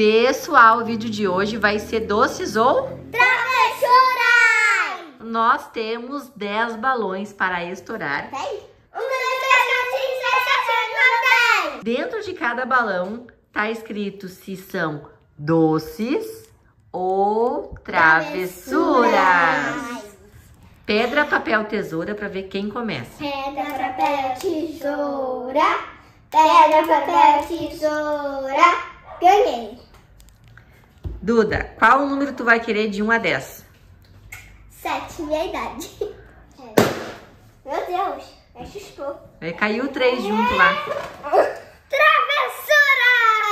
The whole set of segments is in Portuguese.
Pessoal, o vídeo de hoje vai ser doces ou travessuras! Nós temos 10 balões para estourar. Tem? 1, 2, 3, 4, 5, 6, 7, 8, 9, 10! Dentro de cada balão tá escrito se são doces ou travessuras. Pedra, papel, tesoura para ver quem começa. Pedra, papel, tesoura. Pedra, papel, tesoura. Ganhei. Duda, qual o número tu vai querer de 1 a 10? 7, minha idade. Meu Deus, assustou. Caiu 3 junto lá. Travessura!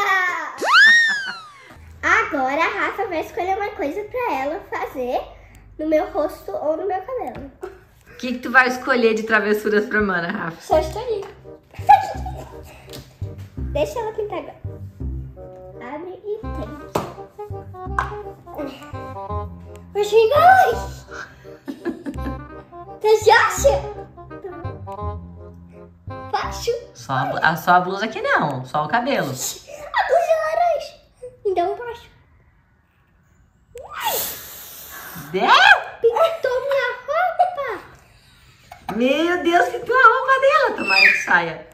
Agora a Rafa vai escolher uma coisa pra ela fazer no meu rosto ou no meu cabelo. O que tu vai escolher de travessuras pra Mana, Rafa? Só escolhi. Deixa ela pintar agora. Abre e tenta. Os gingões! Você acha? Baixo. Só a blusa aqui não, só o cabelo. A blusa é laranja. Então baixo. Pintou minha roupa. Meu Deus, pintou a roupa dela. Tomara que saia.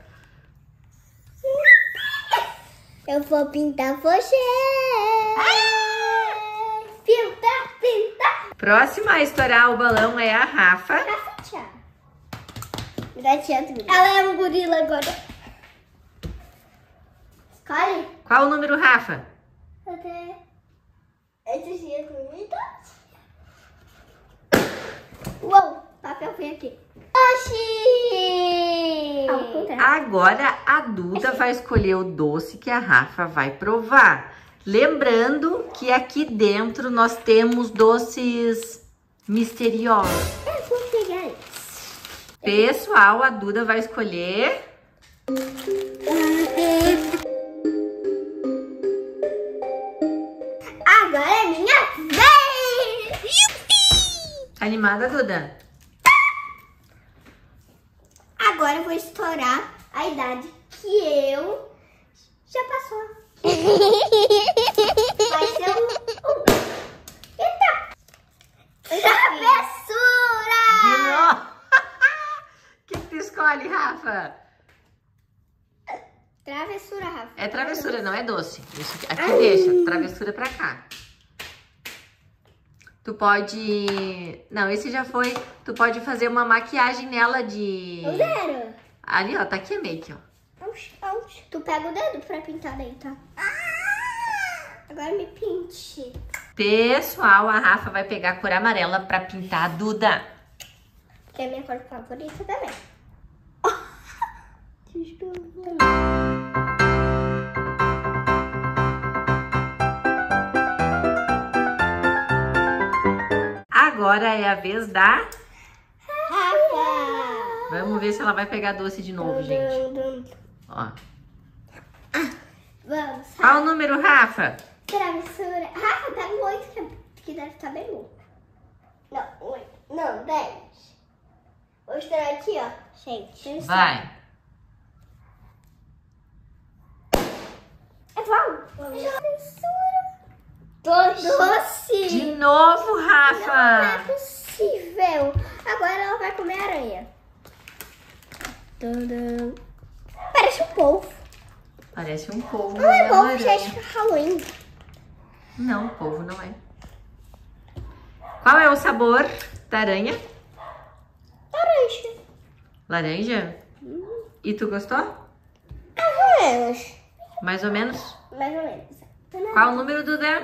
Eu vou pintar você. Pinta, pinta. Próxima a estourar o balão é a Rafa. Rafa, tchau. Ela é um gorila agora. Escolhe. Qual o número, Rafa? Até esses dias comigo. Uou, papel foi aqui. Oxi! Agora a Duda vai escolher o doce que a Rafa vai provar. Lembrando que aqui dentro nós temos doces misteriosos. Eu vou pegar esse. Pessoal, a Duda vai escolher... Agora é minha vez! Tá animada, Duda? Agora eu vou estourar a idade que eu já passou. Vai ser Eita! Travessura! De novo! O que tu escolhe, Rafa? Travessura, Rafa. É travessura, não é doce. Isso aqui deixa, travessura pra cá. Tu pode... Não, esse já foi. Tu pode fazer uma maquiagem nela de... O zero. Ali, ó, tá aqui a make, ó. Tu pega o dedo pra pintar daí, tá? Agora me pinte. Pessoal, a Rafa vai pegar a cor amarela pra pintar a Duda. Que é a minha cor favorita também. Agora é a vez da... Rafa! Vamos ver se ela vai pegar doce de novo, gente. Ó. Vamos. Qual o número, Rafa? Travessura. Rafa, pega um 8 que deve estar bem bom. Não, 8. Não, 10. Vou estourar aqui, ó. Gente, Vai. É bom. Travessura. Doce. De novo, Não é Rafa. possível. Agora ela vai comer aranha. Tadã. Parece um polvo. Parece um polvo. Não é polvo, aranha. gente, é Halloween. Não, polvo não é. Qual é o sabor da aranha? Laranja. Laranja? E tu gostou? Mais ou menos. Mais ou menos? Mais ou menos. Qual o número, Duda?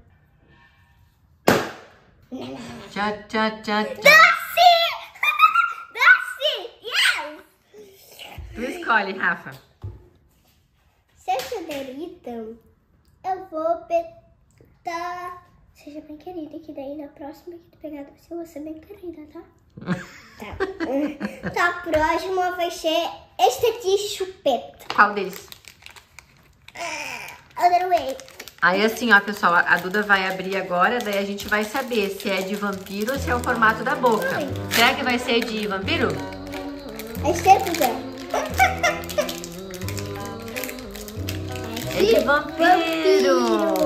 Tchá, tchá, tchá, tchá. Doce! Doce! Yes! Tu escolhe, Rafa. Se eu sou delita, eu vou pegar... Seja bem querida, que daí na próxima que tu pegar doce eu vou ser bem querida, tá? Tá. Então a próxima vai ser este aqui, chupeta. Qual deles? Other way. Aí assim, ó, pessoal, a Duda vai abrir agora, daí a gente vai saber se é de vampiro ou se é o formato da boca. Será que vai ser de vampiro? É certo, Zé. É de vampiro.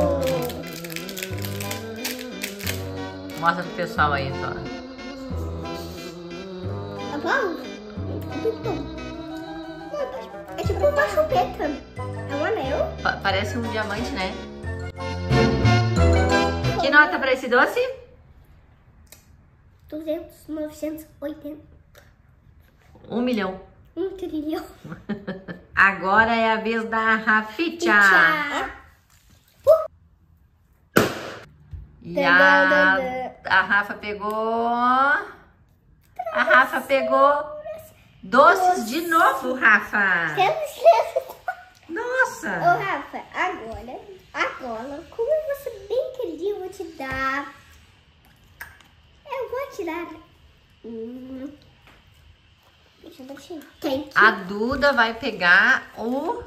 Mostra pro pessoal aí, só. Tá bom? É tipo uma chupeta. É um anel. Parece um diamante, né? Que nota pra esse doce? 200, 980. 1 milhão. 1 trilhão. Agora é a vez da Rafita. E a Rafa pegou... A Rafa pegou doces de novo, Rafa. Nossa. Ô, Rafa, agora, como você bem queria, eu vou te dar... Eu vou te dar... Deixa eu ver. A Duda vai pegar o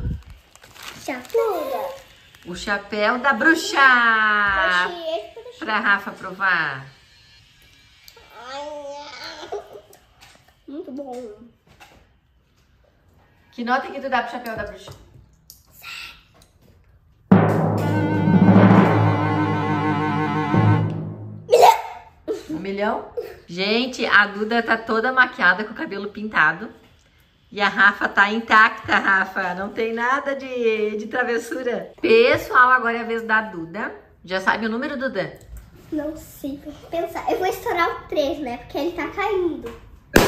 chapéu da bruxa pra Rafa provar. Muito bom. Que nota que tu dá pro chapéu da bruxa? 1 milhão? Gente, a Duda tá toda maquiada com o cabelo pintado. E a Rafa tá intacta, Rafa. Não tem nada de travessura. Pessoal, agora é a vez da Duda. Já sabe o número, Duda? Não sei, vou pensar. Eu vou estourar o 3, né? Porque ele tá caindo.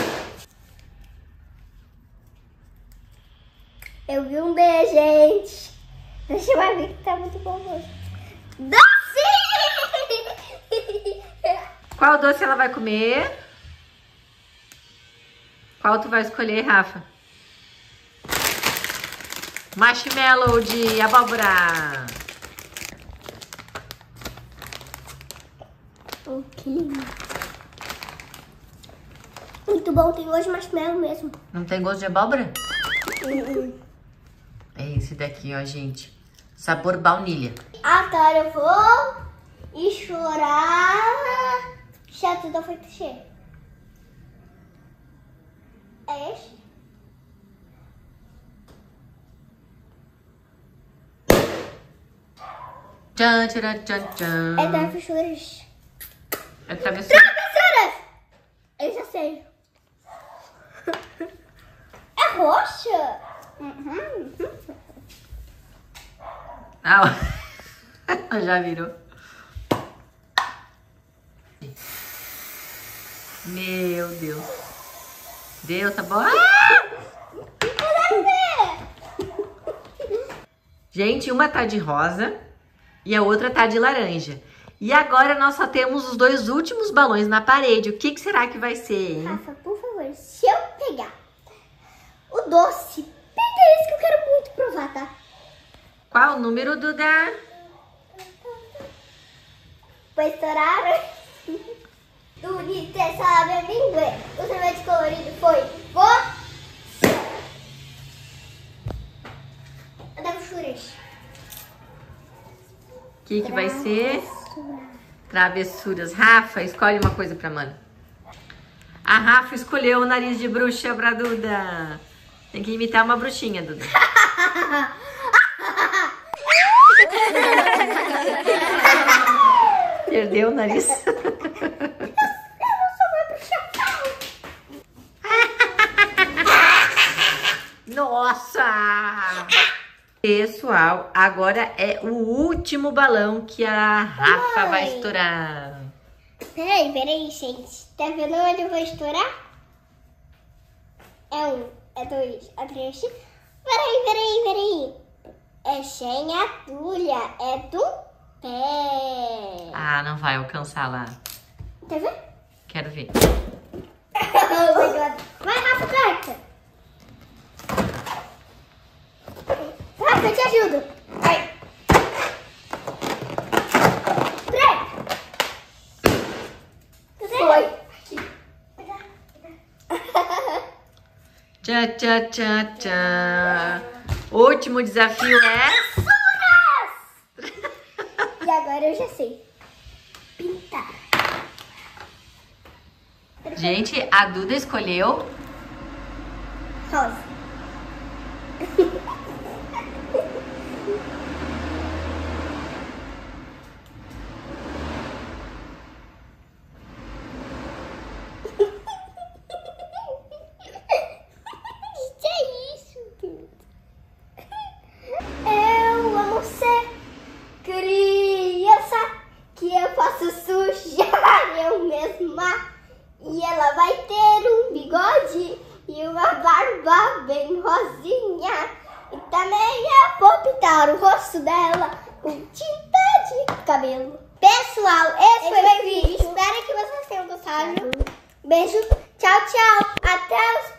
Eu vi um D, gente. Deixa eu ver que tá muito bom hoje. Doce! Qual doce ela vai comer? Qual tu vai escolher, Rafa? Marshmallow de abóbora. Que lindo. Muito bom, tem gosto de marshmallow mesmo. Não tem gosto de abóbora? É esse daqui, ó, gente. Sabor baunilha. Agora eu vou chorar. Chato da feita cheia. É esse? Tchan, tchan, tchan, tchan. É travessuras. É travessura. Travessuras! Eu já sei. É roxa? Ah, já virou. Meu Deus. Deus, tá bom? Gente, uma tá de rosa e a outra tá de laranja. E agora nós só temos os dois últimos balões na parede. O que será que vai ser, hein? Rafa, por favor, se eu pegar o doce, pega esse que eu quero muito provar, tá? Qual o número, Duda? Vou estourar. Bonita essa amendoim. O sorvete colorido foi você. Travessuras. O que vai ser? Travessuras. Rafa, escolhe uma coisa pra Mana. A Rafa escolheu o nariz de bruxa pra Duda. Tem que imitar uma bruxinha, Duda. Perdeu o nariz. Nossa! Pessoal, agora é o último balão que a Rafa vai estourar. Peraí, gente. Tá vendo onde eu vou estourar? É 1, é 2, é 3. Peraí. É sem agulha, é do pé. Ah, não vai alcançar lá. Tá vendo? Quero ver. Vai, Rafa, perto. Rafa, eu te ajudo. Vai. Foi. Tchá, tchá, tchá, tchá. O último desafio é... E agora eu já sei. Pintar. Gente, a Duda escolheu... Rosa. posso sujar eu mesma. E ela vai ter um bigode e uma barba bem rosinha. E também eu vou pintar o rosto dela com tinta de cabelo. Pessoal, esse foi o vídeo. Espero que vocês tenham gostado. Beijo, tchau, tchau. Até os